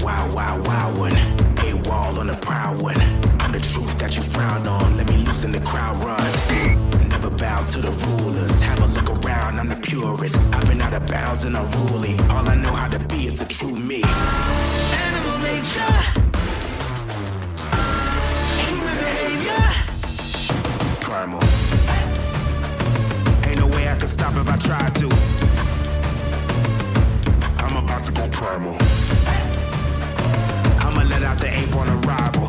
Wild, wild one. A wall on the proud one. I'm the truth that you frown on. Let me loosen the crowd runs. Never bow to the rulers. Have a look around, I'm the purest. I've been out of bounds and unruly. All I know how to be is the true me. Animal nature. Human behavior. Primal. Ain't no way I could stop if I tried to. I'm about to go primal. I'ma let out the ape on arrival.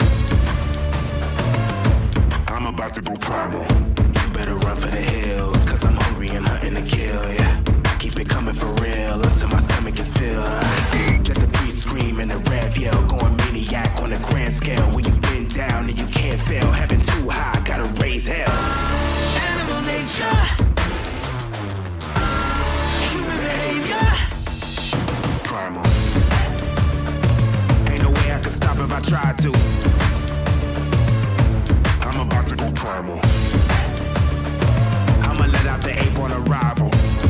I'm about to go primal. You better run for the hills, cause I'm hungry and hunting to kill, yeah. Keep it coming for real until my stomach is filled. Let the priest scream and the rev yell, going maniac on a grand scale. When you bend down and you can't fail, heaven too high, gotta raise hell. Animal nature. Human behavior. Primal. Ain't no way I could stop if I tried to. I'm about to go primal. I'ma let out the ape on arrival.